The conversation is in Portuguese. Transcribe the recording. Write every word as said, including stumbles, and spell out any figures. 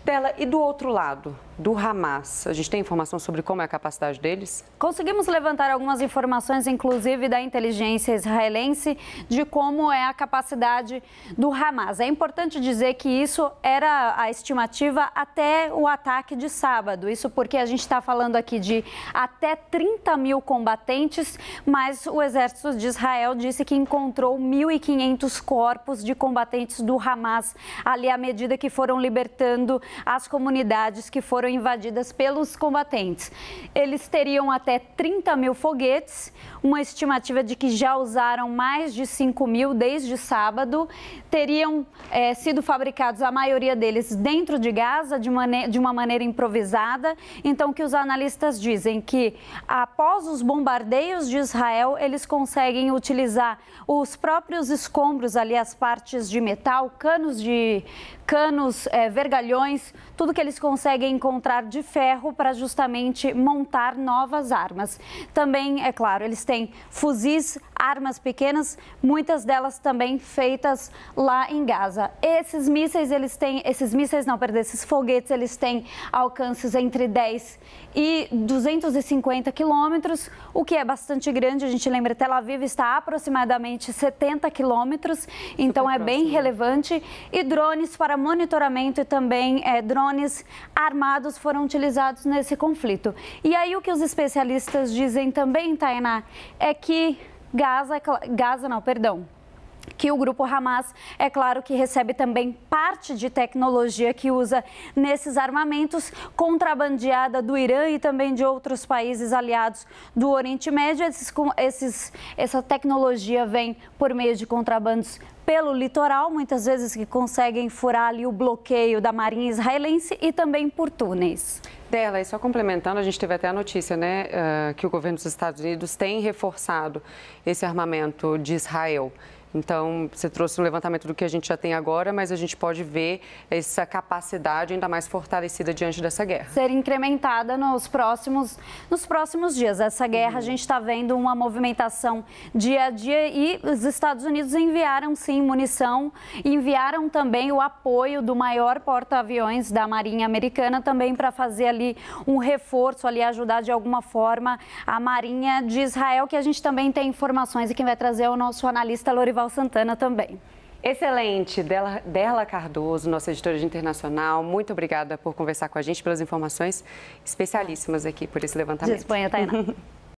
Dela, e do outro lado, do Hamas, a gente tem informação sobre como é a capacidade deles? Conseguimos levantar algumas informações, inclusive da inteligência israelense, de como é a capacidade do Hamas. É importante dizer que isso era a estimativa até o ataque de sábado. Isso porque a gente está falando aqui de até trinta mil combatentes, mas o exército de Israel disse que encontrou mil e quinhentos corpos de combatentes do Hamas ali à medida que foram libertando as comunidades que foram invadidas pelos combatentes. Eles teriam até trinta mil foguetes, uma estimativa de que já usaram mais de cinco mil desde sábado, teriam é, sido fabricados, a maioria deles, dentro de Gaza, de, maneira, de uma maneira improvisada. Então, que os analistas dizem que, após os bombardeios de Israel, eles conseguem utilizar os próprios escombros ali, as partes de metal, canos de canos, é, vergalhões, tudo que eles conseguem encontrar de ferro para justamente montar novas armas. Também, é claro, eles têm fuzis, armas pequenas, muitas delas também feitas lá em Gaza. Esses mísseis, eles têm, esses mísseis não, perdão, esses foguetes, eles têm alcances entre dez e duzentos e cinquenta quilômetros, o que é bastante grande. A gente lembra, Tel Aviv está a aproximadamente setenta quilômetros, então é bem relevante. E drones para monitoramento e também é, drones armados foram utilizados nesse conflito. E aí o que os especialistas dizem também, Tainá, é que Gaza, Gaza não, perdão, que o grupo Hamas, é claro que recebe também parte de tecnologia que usa nesses armamentos, contrabandeada do Irã e também de outros países aliados do Oriente Médio. Esses, esses, essa tecnologia vem por meio de contrabandos pelo litoral, muitas vezes que conseguem furar ali o bloqueio da marinha israelense, e também por túneis. Dela, e só complementando, a gente teve até a notícia, né, uh, que o governo dos Estados Unidos tem reforçado esse armamento de Israel. Então, você trouxe um levantamento do que a gente já tem agora, mas a gente pode ver essa capacidade ainda mais fortalecida diante dessa guerra. Ser incrementada nos próximos, nos próximos dias. Essa guerra, uhum. a gente está vendo uma movimentação dia a dia, e os Estados Unidos enviaram, sim, munição, enviaram também o apoio do maior porta-aviões da Marinha Americana também para fazer ali um reforço, ali ajudar de alguma forma a Marinha de Israel, que a gente também tem informações, e quem vai trazer é o nosso analista Lorival Santana também. Excelente. Dela, Derla Cardoso, nossa editora de internacional, muito obrigada por conversar com a gente, pelas informações especialíssimas aqui, por esse levantamento. Disponha, Tainá.